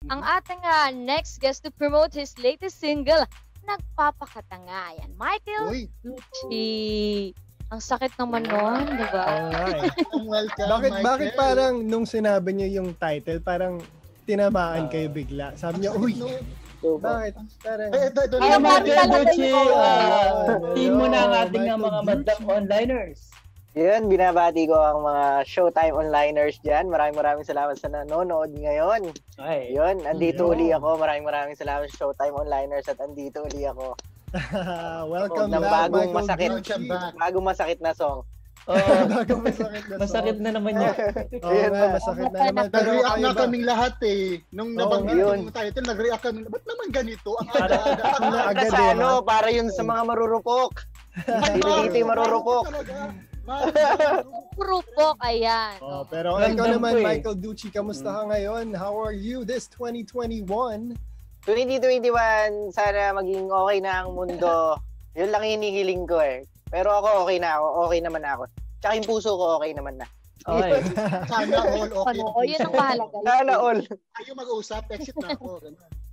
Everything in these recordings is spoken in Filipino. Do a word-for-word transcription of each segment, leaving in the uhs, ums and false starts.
ang ating uh, next guest to promote his latest single, nagpapakatanga yan. Michael Ducci. Ang sakit naman nun, di ba? Oh, welcome, bakit, Michael. bakit parang nung sinabi niyo yung title, parang tinamaan uh, kayo bigla? Sabi niya, uy, so, bakit? Parang... Eh, ito, ito, Ay, Michael Ducci, uh, team mo na ang ating Michael mga madam onliners. Yun, binabati ko ang mga Showtime onliners dyan. Maraming maraming salamat sa nanonood ngayon. Ay. Yun, andito uli ako. Maraming maraming salamat sa Showtime onliners at andito uli ako. Welcome ng back, bagong Michael masakit, Ducci. Bagong masakit na song. Oh, bagong masakit na song. Masakit na naman yan. Oo oh, nga, masakit na naman. Nag-react na kaming lahat eh. Nung nabanggit oh, yung title, nag-react kami. Ba't naman ganito? Ang aga-aga. Sa ano, para yun sa mga marurupok. Hindi dito yung marurupok. Marurupok, ayan. Oh, pero ikaw naman, Michael Ducci, kamusta ka ngayon? How are you this twenty twenty-one? twenty twenty-one, sana maging okay na ang mundo. Yun lang hinihiling ko eh. Pero ako okay na ako. Okay naman ako. Tsaka yung puso ko okay naman na. Okay. Sana all okay. Ano, yun ang mahalaga. Sana all. Ayaw mag-uusap, exit na ako.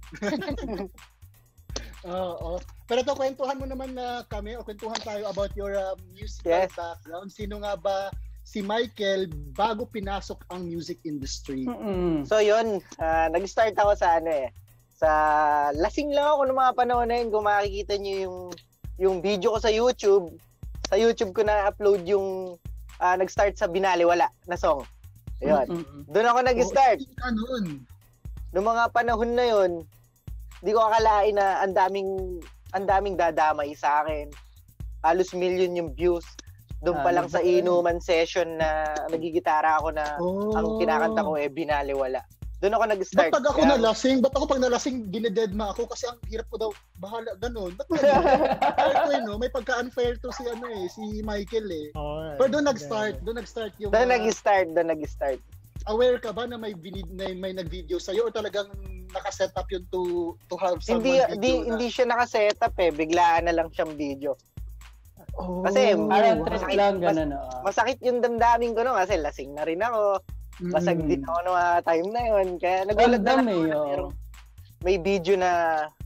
Oo. Uh, Pero ito, kwentuhan mo naman na kami o kwentuhan tayo about your uh, musical yes. background. Sino nga ba si Michael bago pinasok ang music industry? Mm-mm. So yun, uh, nag-start ako sa ano eh. Sa lasing lang ako ng mga panahon na yun. Kung makikita nyo yung, yung video ko sa YouTube, sa YouTube ko na-upload yung uh, nag-start sa Binaliwala na song. Ayun. Mm-hmm. Doon ako nag-start. Oh, Noong mga panahon na yun, hindi ko akalain na ang daming, ang daming dadamay sa akin. Halos million yung views. Doon pa lang sa inuman session na nagigitara ako na oh. ang kinakanta ko eh Binaliwala. Doon ako nag-start. Ba't pag ako yeah. nalasing? Ba't ako pag nalasing, dinededma ako? Kasi ang hirap ko daw, bahala, ganun. Ba't ba yun? no? May pagka-unfair to si ano eh, si Michael eh. Oh, right. Pero doon nag-start, doon nag-start yung... Doon uh, nag-start, doon nag-start. Aware ka ba na may binid, na may nag-video sa'yo o talagang naka-set up yun to, to have someone hindi, video di, na? Hindi siya naka-set up eh, biglaan na lang siyang video. Oh, kasi wow. masakit, lang, mas, ganun, oh. masakit yung damdamin ko no kasi lasing na rin ako. Basag mm. din ako no uh, time na yun. Kaya nagulat na lang ako na may video na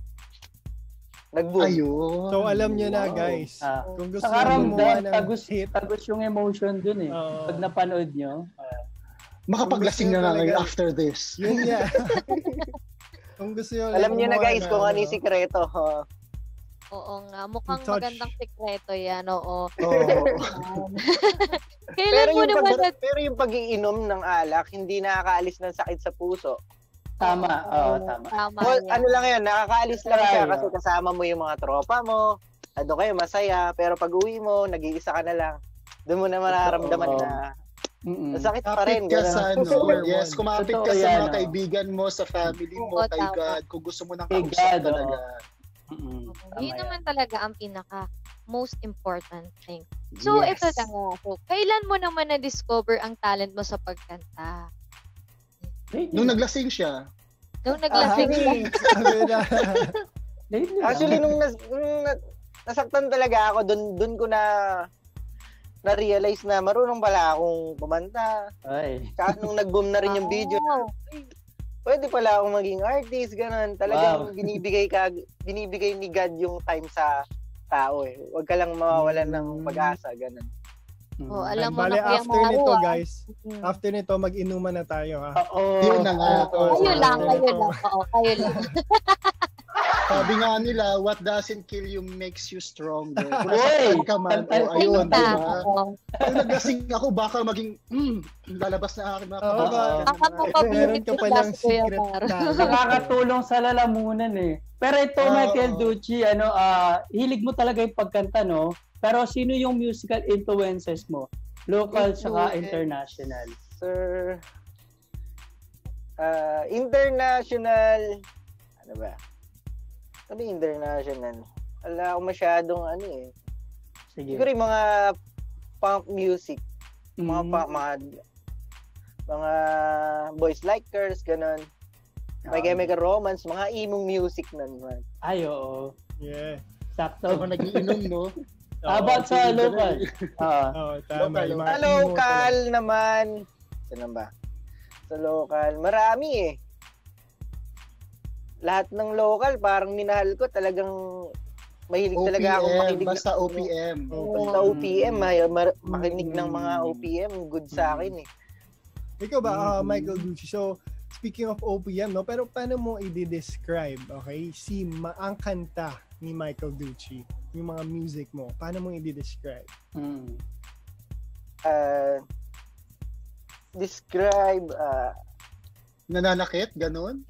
nag-boom. Ayun. So alam nyo na guys, ah. kung gusto nyo gumawa ng tagus, hit, tagus yung emotion dun eh. Uh, Pag napanood nyo. Uh, makapaglasing na nga ngayon after this. Yun nga. Kung gusto nyo alam nyo na guys kung ano yung sikreto. Uh, Oo nga, mukhang magandang sikreto yan, oo. Oh. pero, yung pag, na... pero yung pag-iinom ng alak, hindi nakakaalis ng sakit sa puso. Tama, oo, oh, tama. tama well, ano lang yun, nakakaalis lang siya kasi kasama mo yung mga tropa mo, ano kayo, masaya, pero pag uwi mo, nag-iisa ka na lang, doon mo na mararamdaman oh. na Mm-mm. sakit pa rin. Ka sa, no? Yes, kumapit ka sa mga no? kaibigan mo, sa family mo, Oo, kay God, kung gusto mo nang kausap talaga. Mm-hmm. Yun naman talaga ang pinaka most important thing. So, yes. ito na nga. So, kailan mo naman na-discover ang talent mo sa pagkanta? Nung naglasing siya. Nung naglasing siya. Actually, nung, nas, nung nasaktan talaga ako, dun, dun ko na na-realize na marunong pala akong kumanta. Ay. Kahit nung nag-boom na rin yung video, oh. pwede pala akong maging artist, ganun. Talagang wow. binibigay ka, binibigay ni God yung time sa tao eh. Huwag ka lang mawawalan ng pag-asa, ganun. Oh, alam mo Bale, na after Maro, nito, ah. guys, mm. after nito, mag-inuman na tayo, ha? Oo. Yun na nga. Oh, kayo lang, kayo lang. Oo, kayo lang. Sabi nga nila, what doesn't kill you makes you stronger. Kung Hey! nasaktan ka man, o oh, ayun, diba? Kung naglasing ako, baka maging, mm, lalabas na aking mga kabasa. Oh, meron ka palang secret na. Nakakatulong sa lalamunan eh. Pero ito, uh, Michael Ducci, ano, uh, hilig mo talaga yung pagkanta, no? Pero sino yung musical influences mo? Local saka international? Sir, uh, international, ano ba? Ano international? Wala ako masyadong ano eh. Sige. Siguro yung mga punk music. Mm. Mga punk, mga, mga Boys Like Girls, ganun. May um, Chemical Romance, mga emo music nun. Man. Ay, oo. Yeah. Sakto. Ako nag-iinom, no? How about sa local? Ah, oh, tama. Local. Sa local naman, saan ba? Sa local, marami eh. lahat ng local, parang minahal ko. Talagang mahilig O P M, talaga ako makinig. Basta O P M. Basta O P M, may, mar- makinig ng mga O P M, good sa akin eh. Ikaw ba, uh, Michael Ducci? So, speaking of O P M, no, pero paano mo i-describe, okay, si ma- ang kanta ni Michael Ducci, yung mga music mo, paano mo i-describe? Hmm. Uh, describe, uh, Nananakit, ganun?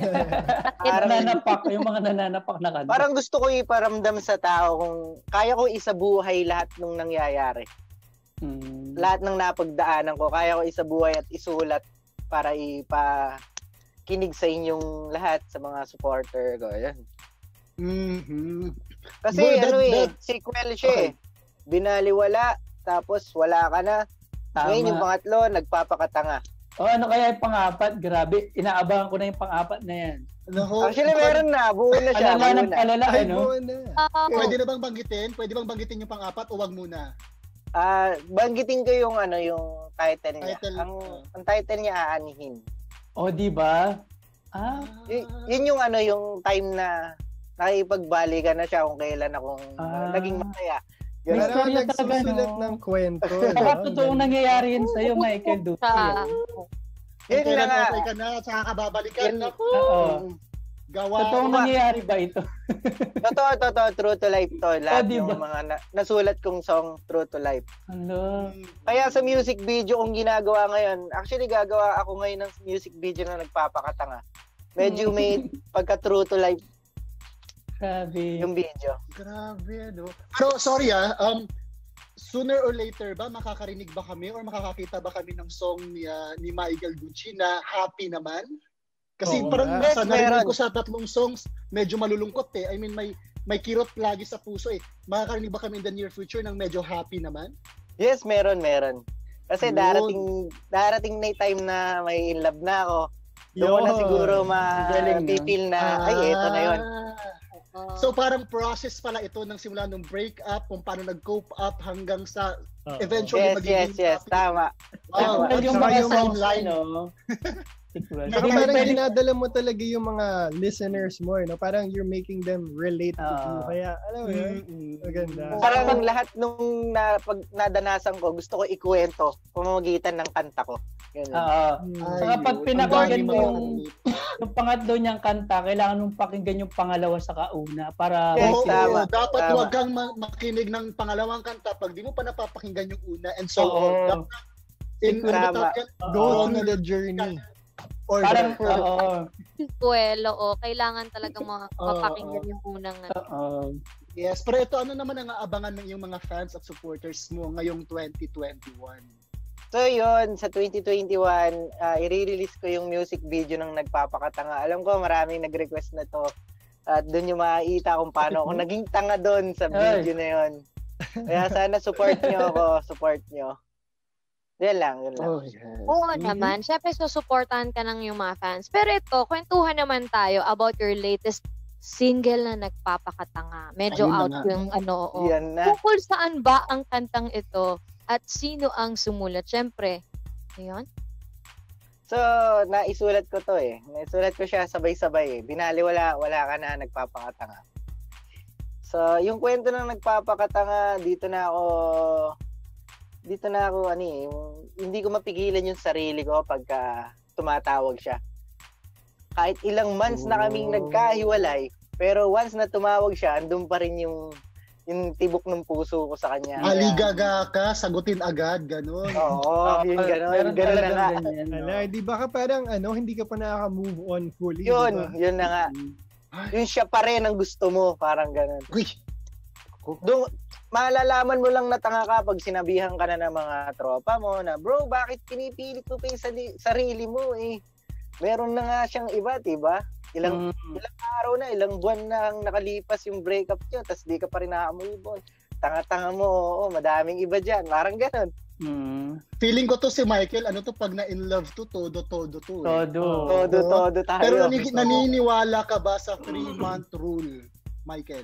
Nananapak, yung mga nananapak na kanta. Parang gusto ko iparamdam sa tao kung kaya ko isabuhay lahat ng nangyayari. Hmm. Lahat ng napagdaanan ko, kaya ko isabuhay at isulat para ipakinig sa inyong lahat, sa mga supporter ko. Yan. Mm-hmm. Kasi Well, that- ano eh, that- sequel siya Okay. eh. Binaliwala, tapos wala ka na. Tama. Ngayon yung pangatlo, nagpapakatanga. O ano kaya yung pang-apat? Grabe, inaabangan ko na yung pang-apat na yan. Ano, Actually, meron na. Buo na siya. Alala Buo ng na. alala, Ay, ano? buo na. Oo. Pwede na bang banggitin? Pwede bang banggitin yung pang-apat o wag muna? Ah, banggitin ko yung ano, yung title niya. Title, ang, uh, ang title niya, Aanihin. O, di ba? Ah, Y- yun yung ano, yung time na nakipagbalikan na siya kung kailan akong uh, Ah. naging masaya. May Ganun. Parang storya talaga, nagsusulat no? ng kwento. baka no? totoong nangyayari yun sa'yo, Michael Ducci. Sa- Yun Kung na kailan nga. okay ka na, saka ka babalikan. Yun- Naku, Oo. gawa. Totoong nangyayari ba ito? Totoo, totoo, true to life to. Lahat Oh, di ng ba? mga na- nasulat kong song, true to life. Ano? Kaya sa music video kong ginagawa ngayon, actually gagawa ako ngayon ng music video na nagpapakatanga. Medyo may pagka true to life Grabe. yung video. Grabe, no? Pero, sorry ah, um, sooner or later ba, makakarinig ba kami or makakakita ba kami ng song ni, uh, ni Michael Ducci na happy naman? Kasi Oo parang nga. sa Yes, narinig meron. ko sa tatlong songs, medyo malulungkot eh. I mean, may may kirot lagi sa puso eh. Makakarinig ba kami in the near future ng medyo happy naman? Yes, meron, meron. Kasi Yun. darating darating na yung time na may in love na ako. Doon ko na Yun. siguro Galing, no? ma-feel na, ay, eto na yun. Ah. So parang process pala ito ng simula ng break-up, kung paano nag-cope up hanggang sa Oo. eventually Yes, magiging yes, yes, happy. tama. Wow, Sequel at yung saka mga yung songs, line. no? Sequel. Saka Hindi, parang pwede- dinadala mo talaga yung mga listeners mo, no? Parang you're making them relate to you. Ah. Kaya, alam mo yun, Mm-mm. maganda. Parang lahat nung na, pag nadanasan ko, gusto ko ikuwento pamamagitan ng kanta ko. Yun. Oo. Hmm. Saka pag Ayun. pinakinggan Ang mo dami yung, mga- yung pangatlo niyang kanta, kailangan mong pakinggan yung pangalawa sa kauna para Yes, Oo, tama, dapat tama. wag kang ma- makinig ng pangalawang kanta pag di mo pa napapakinggan yung una and so Oo. on. Dapat in Tama. ano ba tawag yan? Go Oo, through the journey. order. parang, oo. Sequel, oo. Kailangan talaga ma- Oo, mapakinggan yung unang ano. Oo. Yes, pero ito ano naman ang aabangan ng iyong mga fans at supporters mo ngayong twenty twenty-one? So yun, sa twenty twenty-one, uh, i-release ko yung music video ng Nagpapakatanga. Alam ko maraming nag-request na to. At doon yung makikita kung paano ako naging tanga doon sa video na yun. Kaya sana support nyo ako, support nyo. Yan lang, yun lang. Oh, yes. Oo Mhm. naman. Siyempre, susuportahan ka ng yung mga fans. Pero ito, kwentuhan naman tayo about your latest single na Nagpapakatanga. Medyo Ayun na out nga. yung ano, oo. Yan na. Tungkol saan ba ang kantang ito at sino ang sumulat? Siyempre, ayun. So, naisulat ko to eh. Naisulat ko siya sabay-sabay eh. Binali wala, wala ka na, Nagpapakatanga. So, yung kwento ng Nagpapakatanga, dito na ako, dito na ako, ano eh, yung- hindi ko mapigilan yung sarili ko pagka tumatawag siya. Kahit ilang months na kaming Oh. nagkahiwalay, pero once na tumawag siya, andun pa rin yung, yung tibok ng puso ko sa kanya. Kaya- Aligaga ka, sagutin agad, ganun. Oo, yun gano'n. Meron Gano'n na talagang nga. ganyan, no? Ala, di ba ka parang ano, hindi ka pa nakaka-move on fully, di Yun, ba? yun na nga. Yung siya pa rin ang gusto mo, parang gano'n. Uy, Doon, malalaman mo lang na tanga ka pag sinabihan ka na ng mga tropa mo na, bro, bakit pinipilit mo pa yung sali- sarili mo eh? Meron na nga siyang iba, diba? Ilang Mm. araw na, ilang buwan na ang nakalipas yung breakup niyo, tas di ka pa rin naka-move on. Tanga-tanga mo, oo, madaming iba dyan. Parang gano'n. Mm. feeling ko to si Michael, ano to, pag na-in love to, todo-todo to. Eh. Todo. Todo, Oo. todo tayo. Pero nani- naniniwala ka ba sa three-month rule, Michael?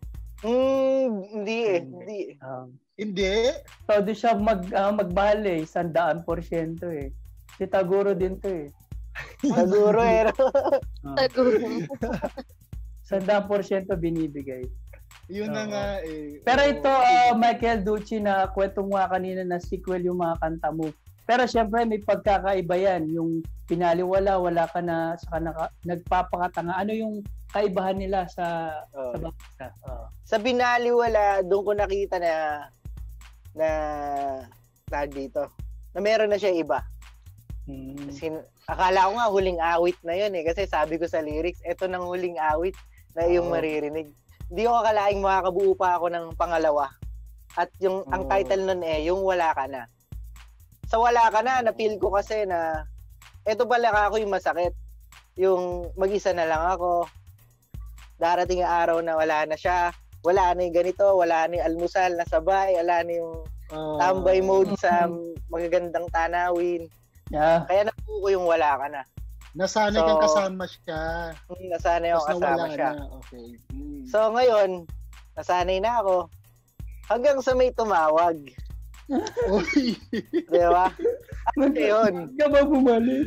Hmm, hindi eh. Hindi. Hindi. Um, Hindi. todo siya mag, ah, magmahal eh. Sandaan porsyento eh. Si Taguro din to eh. Siguro eh. Siguro. Sandang porsyento binibigay. Yun na nga eh. Pero ito, uh, Michael Ducci, na kwento mo nga kanina na sequel yung mga kanta mo. Pero syempre may pagkakaiba yan. Yung pinaliwala, wala ka na, saka naka, nagpapakatanga. Ano yung kaibahan nila sa oh. sa bangsa? Oh. Sa binaliwala, doon ko nakita na na tag dito. Na meron na siya iba. Hmm. Kasi akala ko nga huling awit na yun eh. Kasi sabi ko sa lyrics, eto nang huling awit na iyong oh. maririnig. Hindi ko akalaing makakabuo pa ako ng pangalawa. At yung oh. ang title nun eh, yung Wala Ka Na. Sa Wala Ka Na, na-feel ko kasi na eto pala ako yung masakit. Yung mag-isa na lang ako. Darating ang araw na wala na siya. Wala na yung ganito, wala na yung almusal na sabay, wala na yung oh. tambay mode sa magagandang tanawin. Yeah. Kaya nabuo ko yung Wala Ka Na. Nasanay so, kang kasama siya. Nasanay ako kasama siya. Na. Okay. Hmm. So ngayon, nasanay na ako. Hanggang sa may tumawag. Uy. Di ba? Ano yun? Ka ba bumalik?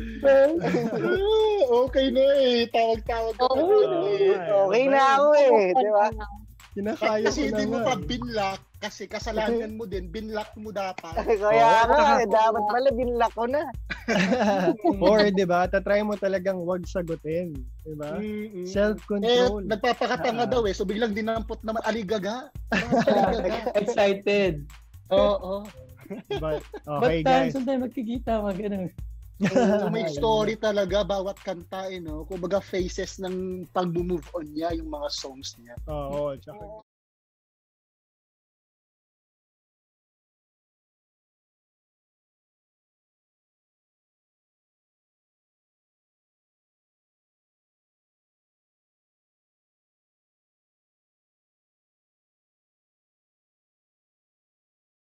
Okay na eh. Tawag-tawag ka. Okay, okay na ako eh. Di ba? Kinakaya kasi ko hindi mo na pa binlock kasi kasalanan mo din, binlock mo dapat. Kaya nga, eh, dapat pala binlock ko na. Or, di ba, tatry mo talagang wag sagutin. Di ba? Mm-hmm. Self-control. Eh, nagpapakatanga daw eh, so biglang dinampot naman, aligaga. Aligaga. Excited. Oo. But, okay But guys. But tayo magkikita, mag ganun. So, may story talaga bawat kanta, eh, no? Kumbaga phases ng pag-move on niya, yung mga songs niya. Oo, tsaka